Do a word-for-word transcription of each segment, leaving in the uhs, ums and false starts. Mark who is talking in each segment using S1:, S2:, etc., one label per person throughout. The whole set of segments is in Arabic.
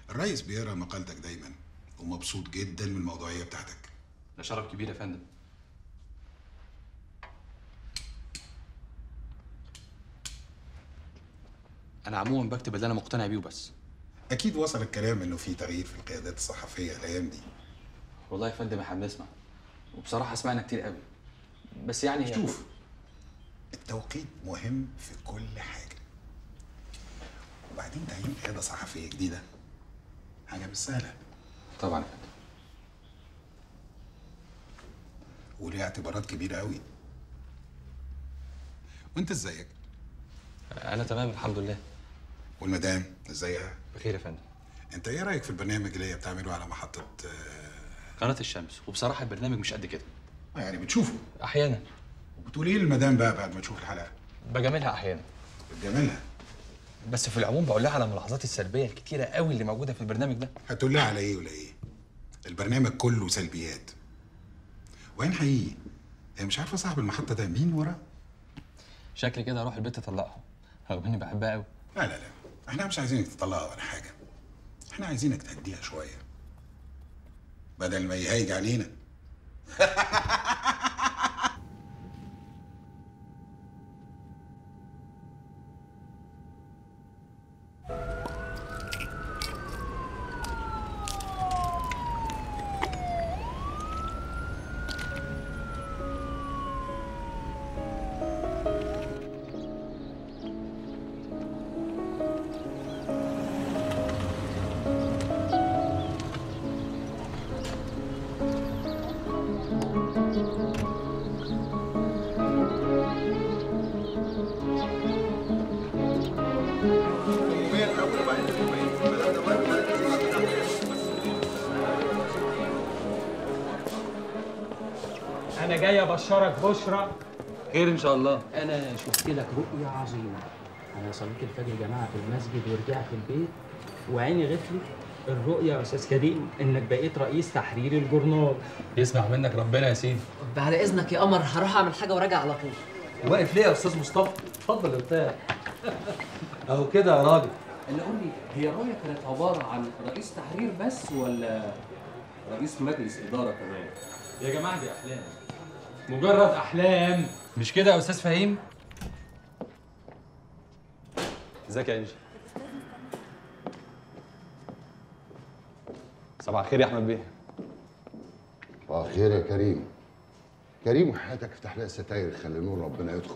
S1: الريس بيقرا مقالتك دايما ومبسوط جدا من الموضوعيه بتاعتك.
S2: ده شرف كبير يا فندم. انا عموما بكتب اللي انا مقتنع بيه وبس.
S1: اكيد وصل الكلام انه في تغيير في القيادات الصحفيه الايام دي.
S2: والله يا فندم احنا بنسمع، وبصراحه سمعنا كتير قوي، بس يعني
S1: شوف، التوقيت مهم في كل حاجه، وبعدين تعيين قياده صحفيه جديده حاجه مش سهله.
S2: طبعا يا فندم.
S1: وليه اعتبارات كبيره قوي. وانت ازيك؟
S2: انا تمام الحمد لله.
S1: والمدام ازيها؟
S2: بخير يا فندم.
S1: انت ايه رايك في البرنامج اللي هي بتعمله على محطه آه،
S2: قناه الشمس؟ وبصراحه البرنامج مش قد كده.
S1: يعني بتشوفه
S2: احيانا.
S1: وبتقول ايه للمدام بقى بعد ما تشوف الحلقه؟
S2: بجاملها احيانا.
S1: بتجاملها؟
S2: بس في العموم بقول لها على الملاحظات السلبيه الكتيره قوي اللي موجوده في البرنامج ده.
S1: هتقول لها على ايه ولا ايه؟ البرنامج كله سلبيات. وين حقيقي هي مش عارفه صاحب المحطه ده مين وراه؟
S2: شكلي كده اروح البيت اطلقها، رغم اني بحبها قوي.
S1: لا لا لا، احنا مش عايزينك تطلقها ولا حاجه، احنا عايزينك تهديها شويه بدل ما يهيج علينا.
S3: أنا جاي أبشرك بشرى.
S2: خير إن شاء الله.
S4: أنا شفت لك رؤية عظيمة. أنا صليت الفجر يا جماعة في المسجد ورجعت البيت وعيني غفلت. الرؤية يا أستاذ كريم إنك بقيت رئيس تحرير الجورنال.
S2: يسمع منك ربنا يا سيدي.
S5: بعد إذنك يا قمر هروح أعمل حاجة وراجع على طول.
S6: واقف ليه يا أستاذ مصطفى؟ اتفضل ارتاح. أهو كده يا راجل.
S4: اللي قول لي هي الرؤية كانت عبارة عن رئيس تحرير بس ولا رئيس مجلس إدارة كمان؟
S3: يا جماعة دي أحلام، مجرد أحلام.
S2: مش كده يا أستاذ فهيم؟ ازيك يا انجي؟ صباح الخير يا احمد بيه.
S7: صباح الخير يا كريم. كريم حياتك افتح لها الستاير خلي نور ربنا يدخل.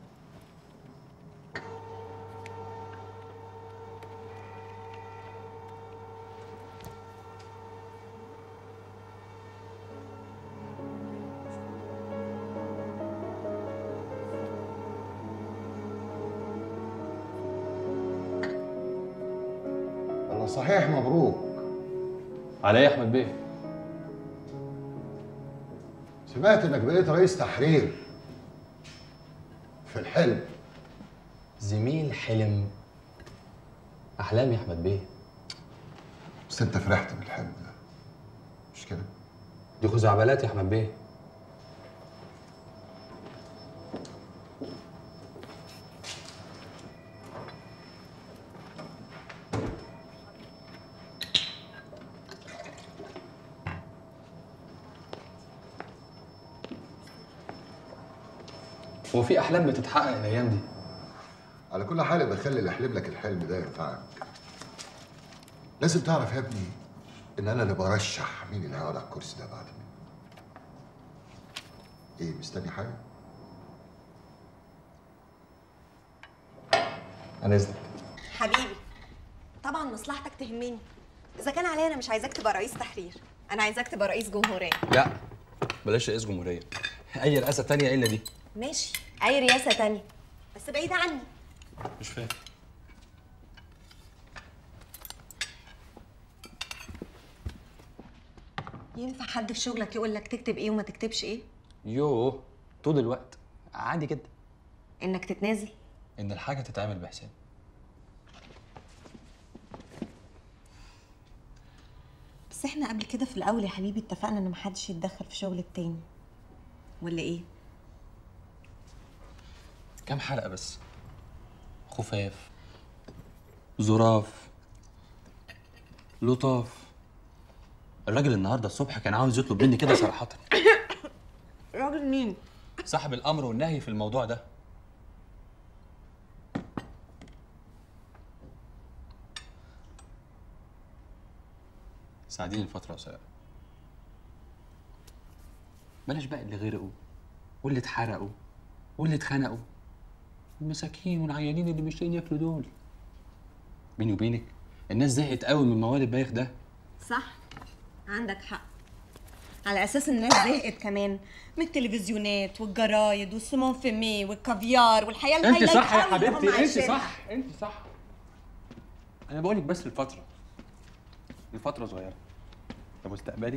S7: الله صحيح مبروك.
S2: على ايه يا احمد بيه؟
S7: سمعت انك بقيت رئيس تحرير في الحلم.
S2: زميل حلم. احلام يا احمد بيه.
S7: بس انت فرحت بالحلم ده مش كده؟
S2: دي خزعبلات يا احمد بيه. هو في احلام بتتحقق الايام دي؟
S7: على كل حال بخلي اللي يحلم لك الحلم ده ينفعك. لازم تعرف يا ابني ان انا اللي برشح مين اللي هيقعد على الكرسي ده بعد مين. ايه مستني حاجه؟
S2: عن اذنك.
S8: حبيبي طبعا مصلحتك تهمني. اذا كان عليا انا مش عايزاك تبقى رئيس تحرير، انا عايزاك تبقى رئيس جمهوريه.
S2: لا بلاش رئيس جمهوريه، اي رئاسه تانية الا دي.
S8: ماشي اي رئاسه تانية بس بعيده عني.
S2: مش فاهم.
S8: ينفع حد في شغلك يقول لك تكتب ايه وما تكتبش ايه؟
S2: يوه طول الوقت عادي جدا.
S8: انك تتنازل؟
S2: ان الحاجه تتعمل بحساب.
S8: بس احنا قبل كده في الاول يا حبيبي اتفقنا ان محدش يتدخل في شغل التاني ولا ايه؟
S2: كام حلقه بس؟ خفاف، ظراف، لطاف. الراجل النهارده الصبح كان عاوز يطلب مني كده صراحة.
S8: راجل مين؟
S2: صاحب الأمر والنهي في الموضوع ده. ساعديني لفترة قصيرة. بلاش بقى اللي غرقوا واللي اتحرقوا واللي اتخنقوا، المساكين والعيانين اللي مش لاقيين ياكلوا دول. بيني وبينك الناس زهقت قوي من موال البايخ ده.
S8: صح، عندك حق. على اساس الناس زهقت كمان من التلفزيونات والجرايد والسمون فيمي والكافيار والحياه
S3: انت
S8: الهايله
S3: صح يا
S8: القوي اللي هم
S3: حبيبتي، انت
S8: عايشينها.
S3: صح، انت صح. انا بقولك بس لفتره، لفتره صغيره. ده مستقبلي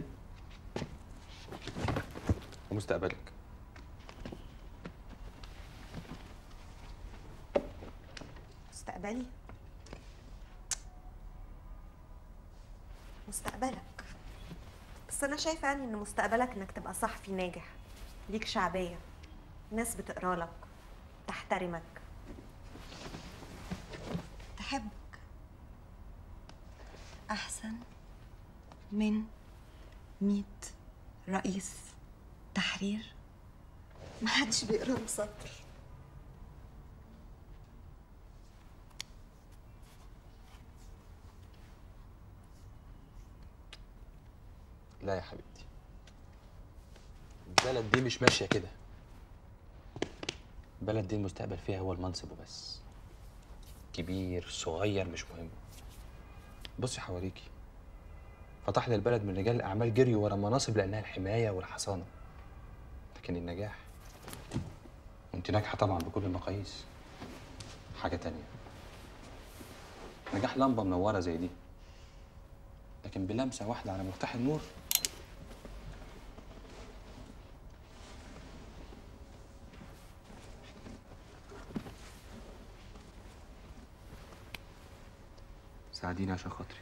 S3: ومستقبلك.
S8: مستقبلي؟ مستقبلك. بس انا شايفه يعني ان مستقبلك انك تبقى صحفي ناجح، ليك شعبيه، ناس بتقرا لك، تحترمك، تحبك، احسن من مية رئيس تحرير محدش بيقرا له سطر.
S2: لا يا حبيبتي، البلد دي مش ماشية كده. البلد دي المستقبل فيها هو المنصب وبس. كبير صغير مش مهم. بصي حواليكي، فتح لي البلد من رجال الأعمال جريوا ورا مناصب لأنها الحماية والحصانة، لكن النجاح، وانت ناجحة طبعا بكل المقاييس، حاجة تانية. نجاح لمبة منورة زي دي، لكن بلمسة واحدة على مفتاح النور ساعديني عشان خاطري.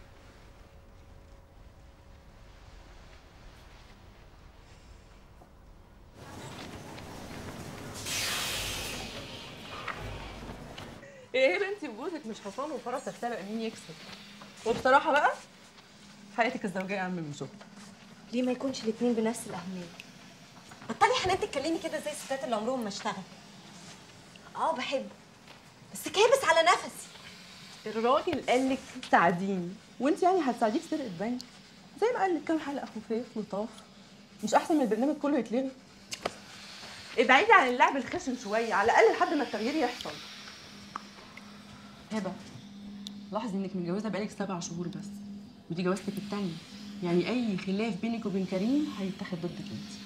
S9: ايه يا بنتي، وجوزك مش حصان وفرس السابق مين يكسب. وبصراحه بقى حياتك الزوجيه اهم من شغل.
S8: ليه ما يكونش الاتنين بنفس الاهميه؟ بطلي يا حنان تتكلمي كده زي الستات اللي عمرهم ما اشتغلوا. اه بحبه بس كابس على نفسي.
S9: الراجل قال لك ساعديني، وانت يعني هتساعديه في سرقه بنك زي ما قال لك كام حلقه خفاف لطاف. مش احسن من البرنامج كله يتلغي؟ ابعدي عن اللعب الخشن شويه على الاقل لحد ما التغيير يحصل. هبه، لاحظي انك متجوزه بقالك سبع شهور بس، ودي جوازتك التانيه، يعني اي خلاف بينك وبين كريم هيتاخد ضدك انت.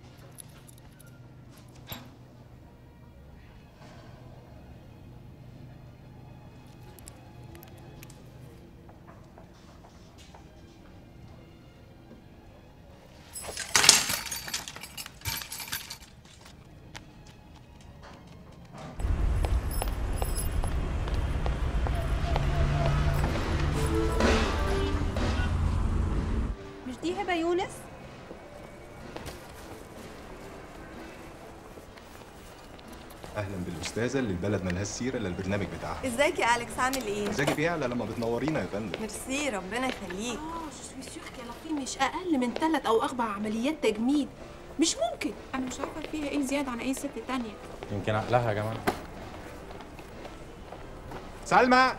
S8: دي هبه يونس؟
S10: اهلا بالاستاذه اللي البلد ملهاش سيره الا البرنامج بتاعها.
S8: ازيك يا اليكس، عامل ايه؟
S10: مزاجي بيعلى لما بتنورينا يا فندم.
S8: ميرسي، ربنا يخليك.
S11: اه جو سوي سيغ كان مش اقل من ثلاث او اربع عمليات تجميل. مش ممكن. انا مش عارفه فيها ايه زياده عن اي ست تانية.
S3: يمكن عقلها يا جماعه.
S10: سلمى.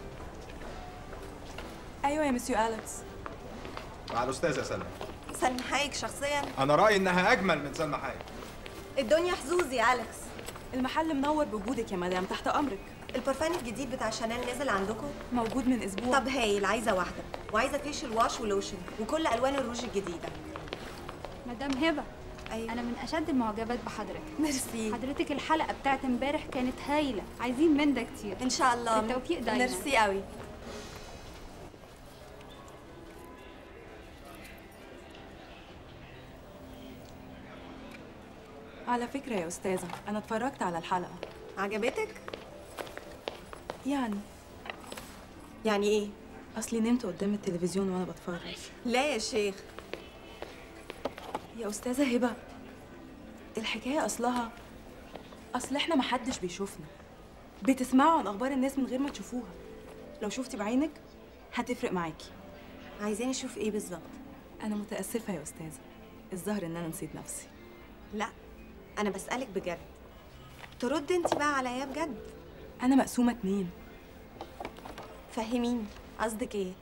S12: ايوه يا مسيو اليكس.
S10: مع الاستاذه سلمى.
S8: سلمى حايك شخصيا؟
S10: انا رايي انها اجمل من سلمى حايك.
S8: الدنيا حظوظ يا اليكس.
S12: المحل منور بوجودك يا مدام، تحت امرك.
S8: البرفان الجديد بتاع شانيل نزل عندكم؟
S12: موجود من اسبوع.
S8: طب هايل، عايزه واحده، وعايزه فيشل واش ولوشن وكل الوان الروج الجديده.
S13: مدام هبه،
S8: أيوة.
S13: انا من اشد المعجبات بحضرتك.
S8: ميرسي.
S13: حضرتك الحلقه بتاعت امبارح كانت هايله، عايزين من ده كتير.
S8: ان شاء الله.
S13: بالتوفيق دايما.
S8: ميرسي قوي.
S12: على فكره يا استاذه، انا اتفرجت على الحلقه.
S8: عجبتك؟
S12: يعني
S8: يعني ايه؟
S12: اصلي نمت قدام التلفزيون وانا بتفرج.
S8: لا يا شيخ.
S12: يا استاذه هبه، الحكايه اصلها اصل احنا محدش بيشوفنا، بتسمعوا عن اخبار الناس من غير ما تشوفوها. لو شفتي بعينك هتفرق معاكي.
S8: عايزاني اشوف ايه بالظبط؟
S12: انا متاسفه يا استاذه، الظاهر ان انا نسيت نفسي.
S8: لا انا بسالك بجد، ترد انت بقى عليا بجد.
S12: انا مقسومه اتنين.
S8: فهميني قصدك ايه؟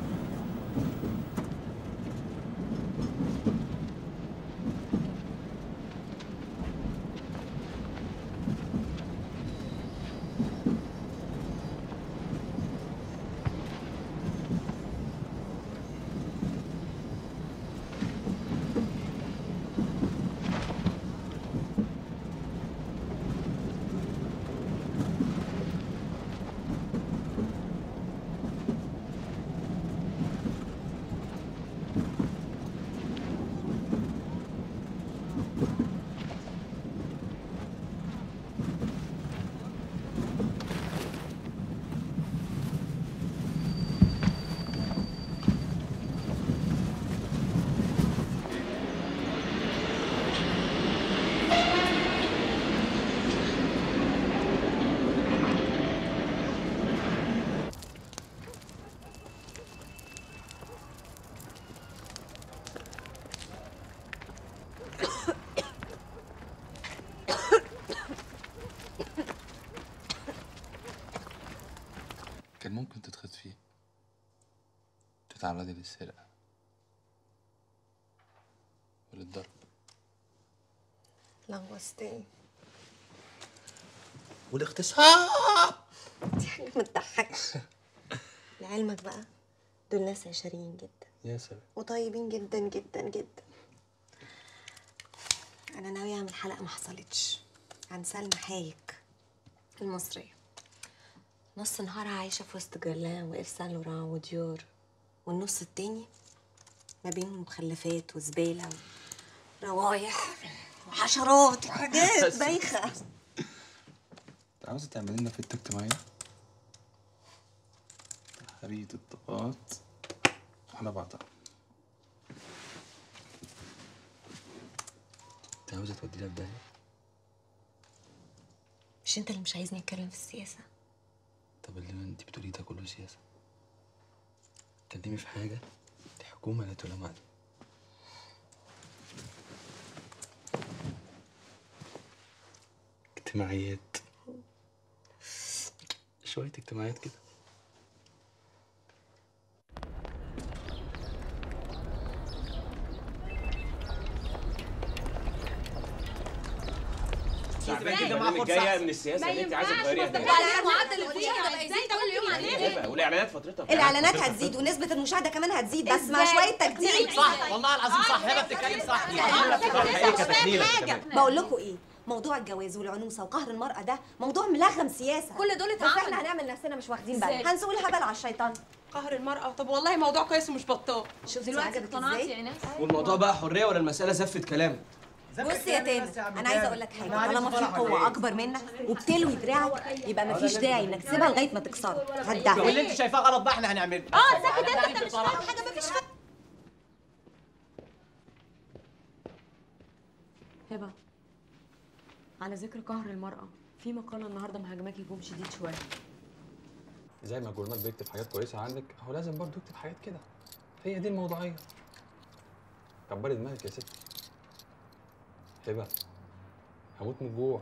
S2: كان ممكن تتخطفي، تتعرضي للسرقة وللضرب.
S8: لغوصتني.
S14: والاغتصاب
S8: دي حاجة ما تضحكش. لعلمك بقى دول ناس عشريين جدا
S2: يا سلام.
S8: وطيبين جدا جدا جدا. أنا ناوية أعمل حلقة ما حصلتش عن سلمى حايك المصرية. نص نهارها عايشة في وسط جرلان وإيف سان لوران وديور، والنص التاني ما بين مخلفات وزبالة وروايح وحشرات وحاجات بايخة.
S2: انت عاوزة تعملي لنا فتة اجتماعية؟ تحرية الطاقات واحنا بعضها. انت عاوزة تودينا في داهية؟
S8: مش انت اللي مش عايزني اتكلم في السياسة؟
S2: طب اللي انت بتقوليه ده كله سياسة. اتكلمي في حاجة دي حكومة لا تلام عليها. اجتماعيات، شوية اجتماعيات كده.
S3: تعبان كده مع فرصه جايه من السياسه اللي انت عايزه تغيريها دي.
S8: المعدل الفلوس هيزيد كل يوم علينا.
S3: والاعلانات فترتها
S8: الاعلانات هتزيد ونسبة المشاهدة كمان هتزيد، بس مع شوية تجديد.
S14: صح والله العظيم صح. هبه بتتكلم صح.
S8: بقول لكم ايه، موضوع الجواز والعنوسه وقهر المراه ده موضوع ملغم سياسه. كل دول اتعملوا، احنا هنعمل نفسنا مش واخدين بالنا، هنسوق الهبل على الشيطان.
S9: قهر المرأة؟ طب والله موضوع كويس ومش بطال.
S8: شفتي عجبك ازاي؟
S3: والموضوع بقى حريه ولا المساله زفه كلام؟
S8: بص يا تامر، انا عايزه اقول لك حاجه، طالما في قوه اكبر منك وبتلوي دراعك يبقى مفيش داعي انك تسيبها لغايه ما تكسرها. هتدعي
S14: واللي انت شايفاه غلط بقى احنا هنعمله.
S8: اه ساكت انت، انت مش فاهم حاجه، مفيش فاهم.
S5: هبه، على ذكر قهر المرأة، في مقالة النهارده مهاجماك هجوم شديد شوية.
S2: زي ما الجورنال بيكتب حاجات كويسة عنك، هو لازم برضه يكتب حاجات كده. هي دي الموضوعية. كبري دماغك يا ستي. هبه، هموت من الجوع.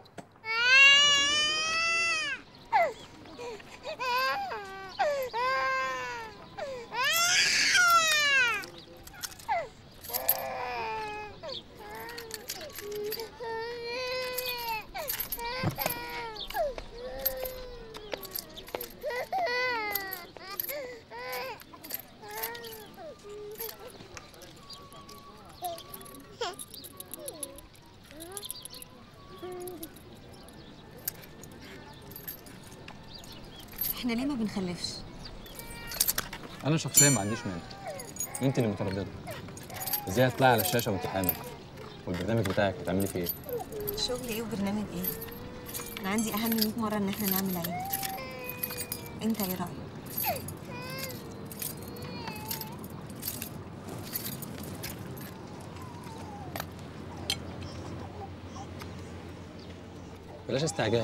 S8: احنا ليه ما بنخلفش؟
S2: انا شخصيا ما عنديش مانع. انت اللي متردده. ازاي هتطلعي على الشاشه وانت حامل؟ والبرنامج بتاعك هتعملي فيه ايه؟
S8: شغل ايه وبرنامج ايه؟ انا عندي اهم مية مره ان احنا نعمل عيد. انت ايه رايك؟
S2: بلاش استعجال.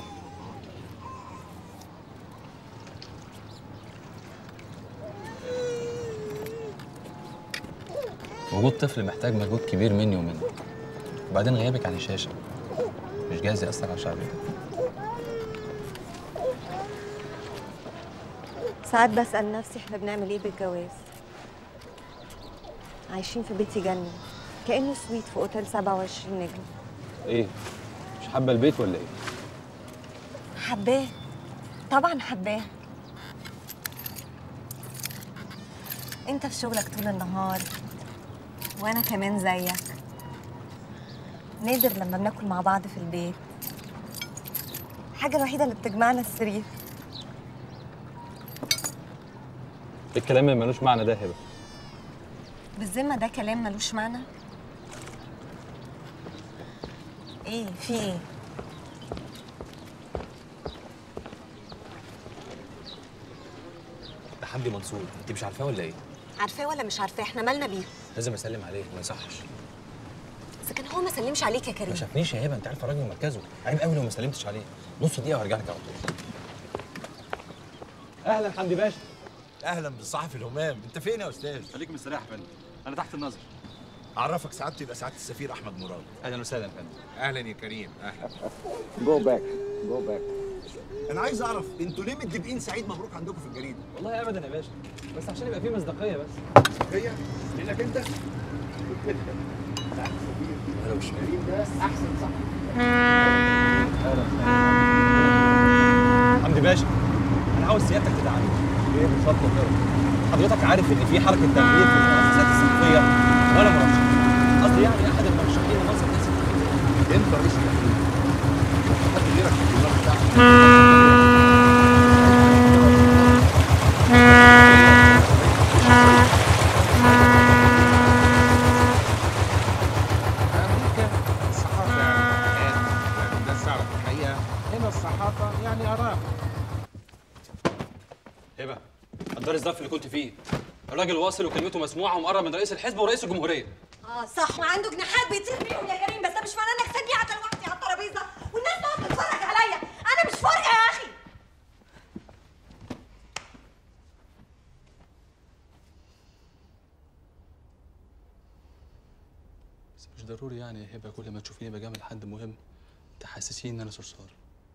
S2: وجود طفل محتاج مجهود كبير مني ومنك. وبعدين غيابك عن الشاشه مش جايز يأثر على شعبيتك.
S8: ساعات بسأل نفسي احنا بنعمل ايه بالجواز؟ عايشين في بيت يجنن، كأنه سويت في اوتيل سبعة وعشرين نجم.
S2: ايه؟ مش حابه البيت ولا ايه؟
S8: حباه، طبعا حباه. انت في شغلك طول النهار وانا كمان زيك. نادر لما بناكل مع بعض في البيت. الحاجة الوحيدة اللي بتجمعنا السرير.
S2: الكلام اللي ملوش معنى ده هبه.
S8: بالذمة ده كلام ملوش معنى؟ ايه في ايه؟
S2: ده حمدي منصور، انت مش عارفاه ولا ايه؟
S8: عارفاه ولا مش عارفاه؟ احنا مالنا بيه؟
S2: لازم اسلم عليه، ما يصحش.
S8: اذا كان هو ما سلمش عليك يا كريم.
S2: ما شافنيش يا هبه، انت عارفه راجل مركزه، عيب قوي لو ما سلمتش عليه. نص دقيقه وهرجع لك على طول.
S3: اهلا حمدي باشا.
S15: اهلا بالصحفي الهمام، انت فين يا استاذ؟
S3: خليك مستريح يا فندم، انا تحت النظر.
S15: اعرفك سعادتي يبقى سعاده السفير احمد مراد.
S3: اهلا وسهلا يا فندم.
S15: اهلا يا كريم، اهلا.
S3: جو باك جو باك.
S15: انا عايز اعرف انتوا ليه متفقين سعيد مبروك عندكم في الجريده؟
S3: والله ابدا يا باشا، بس عشان يبقى فيه مصداقيه بس.
S15: مصداقيه؟ لانك انت انا مش كريم ده احسن صح.
S2: حمدي باشا، انا عاوز سيادتك تدعمني. ايه بالظبط كده؟ حضرتك عارف ان في حركه تغيير في المؤسسات الصحفيه وانا مرشح. قصدي يعني احد المرشحين لمنصب رئيس التحرير.
S15: انت رئيس التحرير. حد غيرك في الدماغ بتاعك.
S1: الصحافه يعني الناس تعرف الحقيقه، هنا الصحافه يعني اراء.
S2: هبه، قدر الظرف اللي كنت فيه. الراجل واصل وكلمته مسموعه ومقرب من رئيس الحزب ورئيس الجمهوريه.
S8: اه صح، وعنده جناحات بيطير بيهم يا كريم، بس ده مش معناه انك سيبني قاعده لوحدي على الترابيزه والناس تقعد تتفرج عليا. انا مش فارقه يا اخي.
S2: بس مش ضروري يعني يا هبه كل ما تشوفيني بجامل حد مهم تحسسيني ان انا صرصار.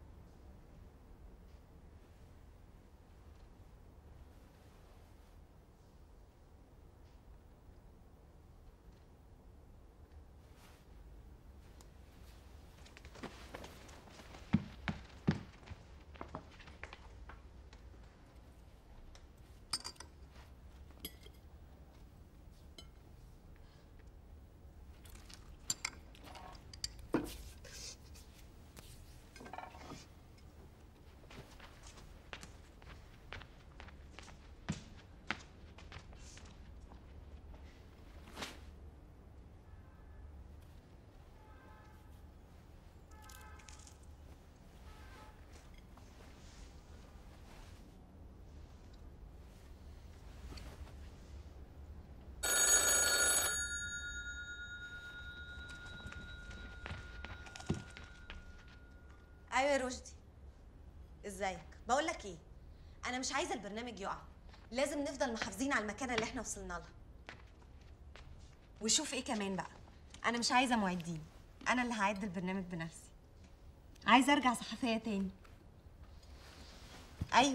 S8: ايوه يا رشدي، ازيك؟ بقول لك ايه، انا مش عايزه البرنامج يقع، لازم نفضل محافظين على المكانه اللي احنا وصلنا لها. وشوف ايه كمان بقى، انا مش عايزه معدين، انا اللي هعد البرنامج بنفسي. عايزه ارجع صحفيه تاني. ايوه،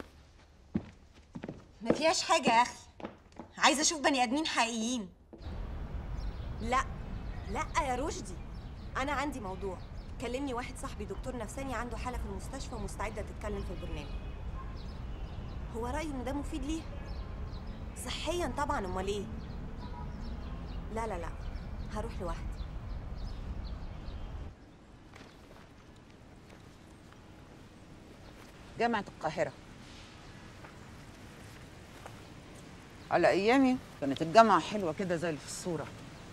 S8: ما فيهاش حاجه يا اخي، عايزه اشوف بني ادمين حقيقيين. لا لا يا رشدي، انا عندي موضوع. كلمني واحد صاحبي دكتور نفساني عنده حالة في المستشفى ومستعدة تتكلم في البرنامج. هو رأيه إن ده مفيد ليه؟ صحيا طبعا، أمال إيه؟ لا لا لا، هروح لوحدي.
S16: جامعة القاهرة. على أيامي كانت الجامعة حلوة كده زي اللي في الصورة.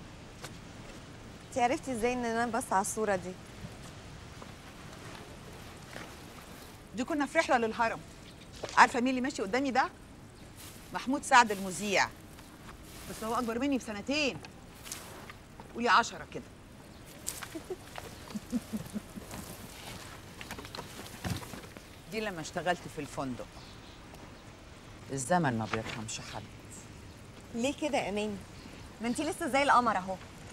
S8: انت عرفتي ازاي ان انا بس على الصورة دي؟
S16: دي كنا في رحلة للهرم. عارفة مين اللي ماشي قدامي ده؟ محمود سعد المذيع، بس هو أكبر مني بسنتين. قولي عشرة كده. دي لما اشتغلت في الفندق. الزمن ما بيرحمش حد.
S8: ليه كده يا اماني؟ ده انتي لسه زي القمر اهو.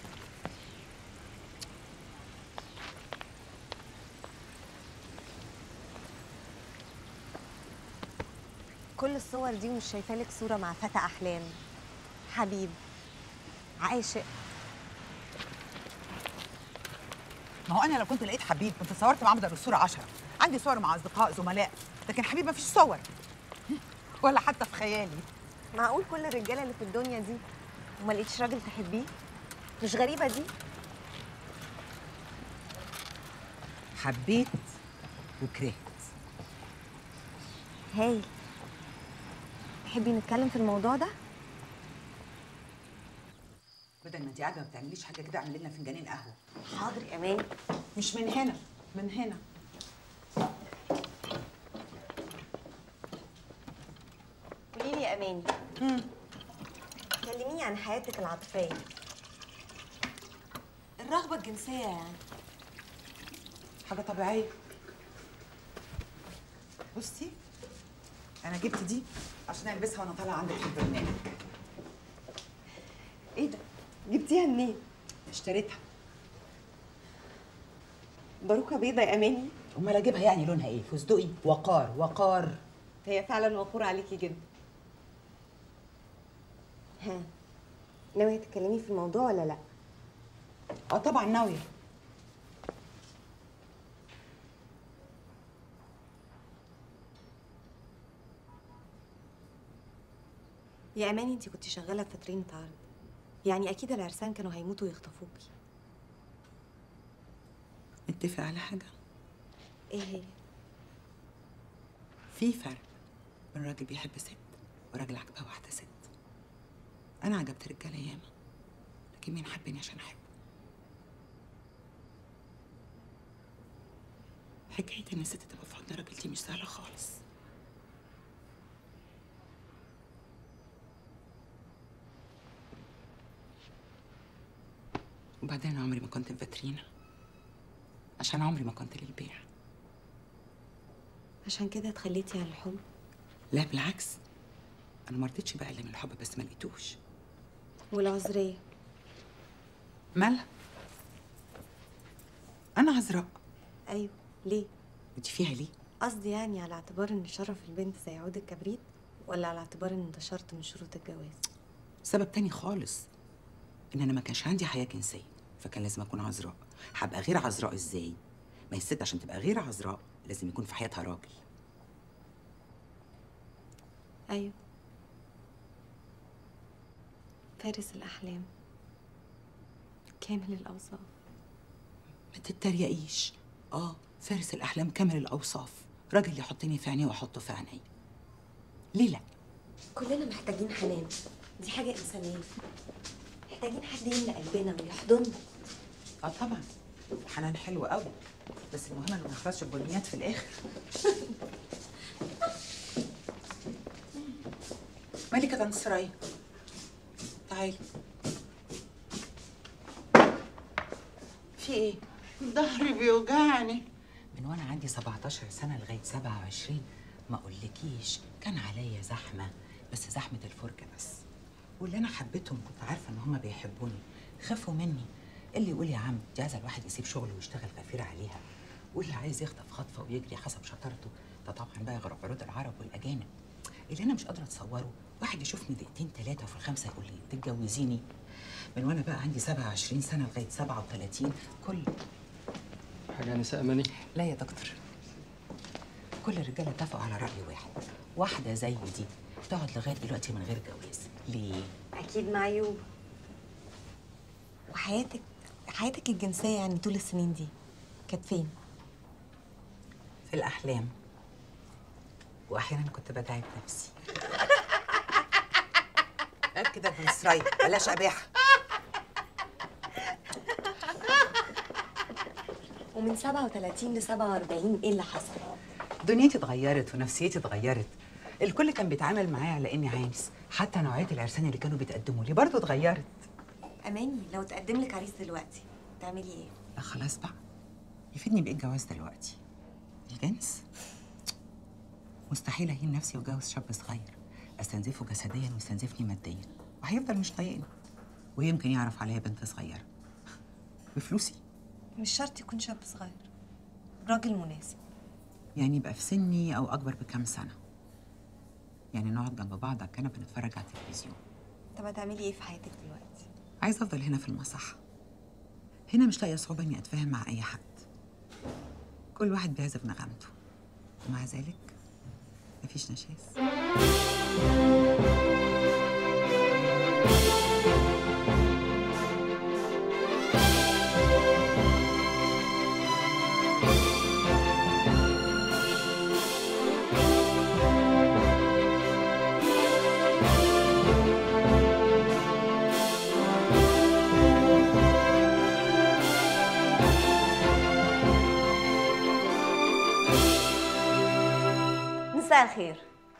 S8: كل الصور دي ومش شايفه لك صوره مع فتى احلام، حبيب، عاشق.
S16: ما هو انا لو كنت لقيت حبيب كنت صورت معاه بدل الصوره عشرة. عندي صور مع اصدقاء زملاء، لكن حبيب ما فيش صور ولا حتى في خيالي.
S8: معقول كل الرجاله اللي في الدنيا دي وما لقيتش راجل تحبيه؟ مش غريبه دي؟
S16: حبيت وكرهت.
S8: هايل. تحبي نتكلم في الموضوع ده؟
S16: بدل ما انت قاعده ما بتعمليش حاجه كده اعملي لنا فنجانين قهوه.
S8: حاضر يا اماني.
S16: مش من هنا، من هنا.
S8: قولي لي يا اماني. امم كلميني عن حياتك العاطفيه. الرغبه الجنسيه يعني.
S16: حاجه طبيعيه. بصي انا جبت دي عشان البسها وانا طالعه عندك في البرنامج.
S8: ايه ده؟ جبتيها منين؟
S16: اشتريتها.
S8: باروكه بيضه يا اماني.
S16: امال اجيبها يعني لونها ايه؟ فستقي؟ وقار وقار.
S8: هي فعلا وقور عليكي جدا. ها، ناويه تتكلمي في الموضوع ولا لا؟
S16: اه طبعا ناويه.
S8: يا اماني انت كنت شغاله في فترينة عرض، يعني اكيد العرسان كانوا هيموتوا ويخطفوكي.
S16: نتفق على حاجه.
S8: ايه هي؟
S16: في فرق بين راجل بيحب ست وراجل عجبها واحده ست. انا عجبت رجاله ياما، لكن مين حبني عشان احبه؟ حكايه ان الست تبقى في حضن راجل دي مش سهله خالص. وبعدين انا عمري ما كنت في فاترينا، عشان عمري ما كنت للبيع.
S8: عشان كده اتخليتي عن الحب؟
S16: لا بالعكس، انا ما رضيتش بقى الا من الحب بس ما لقيتوش.
S8: والعذريه
S16: مالها؟ انا عذراء.
S8: ايوه، ليه؟
S16: انت فيها ليه؟
S8: قصدي يعني على اعتبار ان شرف البنت زي عود الكبريت، ولا على اعتبار ان ده شرط من شروط الجواز؟
S16: سبب تاني خالص، ان انا ما كانش عندي حياه جنسيه، فكان لازم اكون عذراء. هبقى غير عذراء ازاي؟ ما هي الست عشان تبقى غير عذراء لازم يكون في حياتها راجل.
S8: ايوه، فارس الاحلام، كامل الاوصاف.
S16: ما تتريقيش. اه فارس الاحلام كامل الاوصاف، راجل يحطني في عينيه واحطه في عيني. ليه لا؟
S8: كلنا محتاجين حنان، دي حاجه انسانيه. محتاجين حد يملى قلبنا ويحضننا.
S16: اه طبعا حنان حلو قوي، بس المهم انه ما يخلصش بنيات في الاخر. مالك يا طنط سرايا؟ تعالي. في ايه؟
S17: ظهري بيوجعني.
S16: من وانا عندي سبعتاشر سنه لغايه سبعة وعشرين ما اقولكيش كان عليا زحمه، بس زحمه الفرجه بس. واللي انا حبيتهم كنت عارفه ان هما بيحبوني، خافوا مني. اللي يقول يا عم دي عايزه الواحد يسيب شغله ويشتغل غفير عليها، واللي عايز يخطف خطفه ويجري حسب شطارته. ده طبعا بقى غير عروض العرب والاجانب. اللي انا مش قادره اتصوره واحد يشوفني دقيقتين ثلاثه وفي الخمسه يقول لي تتجوزيني. من وانا بقى عندي سبعة وعشرين سنه لغايه سبعة وثلاثين كل
S6: حاجه نساء اماني.
S16: لا يا دكتور، كل الرجاله اتفقوا على راي واحد. واحده زي دي تقعد لغايه دلوقتي من غير جواز. ليه؟
S8: اكيد معيوب. وحياتك حياتك الجنسيه يعني طول السنين دي كانت فين؟
S16: في الاحلام، واحيانا كنت بدعي بنفسي. قال كده ابن اسرائيل بلاش اباحه.
S8: ومن سبعة وثلاثين ل سبعة وأربعين ايه اللي حصل؟
S16: دنيتي اتغيرت ونفسيتي اتغيرت. الكل كان بيتعامل معايا على اني عانس، حتى نوعيه العرسان اللي كانوا بيتقدموا لي برضه اتغيرت.
S8: اماني لو تقدم لك عريس دلوقتي تعملي ايه؟
S16: لا خلاص بقى، يفيدني بايه الجواز دلوقتي؟ الجنس؟ مستحيل اهين نفسي واتجوز شاب صغير استنزفه جسديا ويستنزفني ماديا وهيفضل مش طايقني. ويمكن يعرف عليا بنت صغيره بفلوسي.
S8: مش شرط يكون شاب صغير، راجل مناسب.
S16: يعني يبقى في سني او اكبر بكام سنه، يعني نقعد جنب بعض على الكنبه نتفرج على التلفزيون.
S8: طب هتعملي ايه في حياتك دلوقتي؟
S16: عايزه افضل هنا في المصحه. هنا مش لاقيه صعوبه اني اتفاهم مع اي حد، كل واحد بيعزف نغمته، ومع ذلك مفيش نشاز.
S8: مساء الخير.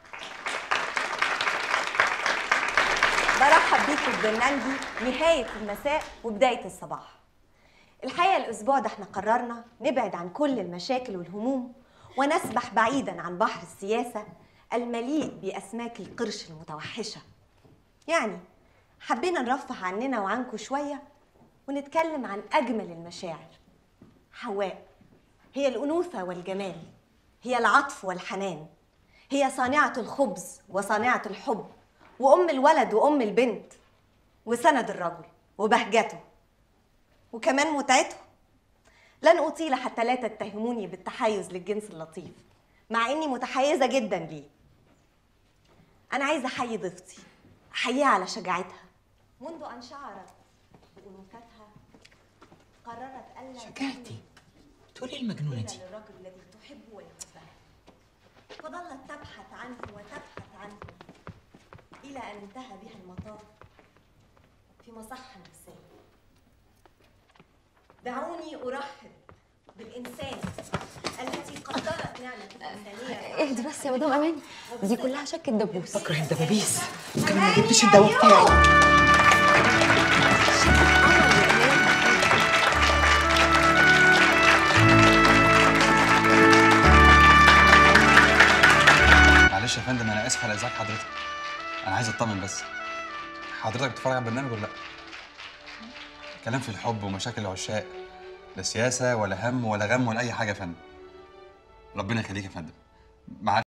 S8: برحب بيكم في برنامجي نهاية المساء وبداية الصباح. الحقيقة الأسبوع ده احنا قررنا نبعد عن كل المشاكل والهموم ونسبح بعيدا عن بحر السياسة المليء بأسماك القرش المتوحشة. يعني حبينا نرفه عننا وعنكم شوية ونتكلم عن أجمل المشاعر. حواء هي الأنوثة والجمال، هي العطف والحنان، هي صانعة الخبز وصانعة الحب، وأم الولد وأم البنت، وسند الرجل وبهجته، وكمان متعته. لن أطيل حتى لا تتهموني بالتحيز للجنس اللطيف، مع إني متحيزة جدا ليه. أنا عايزة أحيي ضيفتي، أحييها على شجاعتها. منذ أن شعرت بأنوثتها قررت ألا
S16: شجاعتي؟ تقولي المجنونة دي؟
S8: للرجل الذي تحبه ويحبها، فظلت تبحث عنه وتبحث عنه إلى أن انتهى بها المطاف في مصحة نفسية. دعوني أرحب بالإنسان التي قدرت نعمة الإنسانية.
S5: اهدي بس يا مدام أماني، دي كلها شك الدبوس.
S16: بكره الدبابيس، كمان ما جبتش الدواء بتاعي.
S2: معلش يا فندم، انا اسف على ازعاج حضرتك. انا عايز اطمن بس، حضرتك بتتفرج على البرنامج ولا لا؟ كلام في الحب ومشاكل العشاق، لا سياسه ولا هم ولا غم ولا اي حاجه يا فندم. ربنا يخليك يا فندم. مع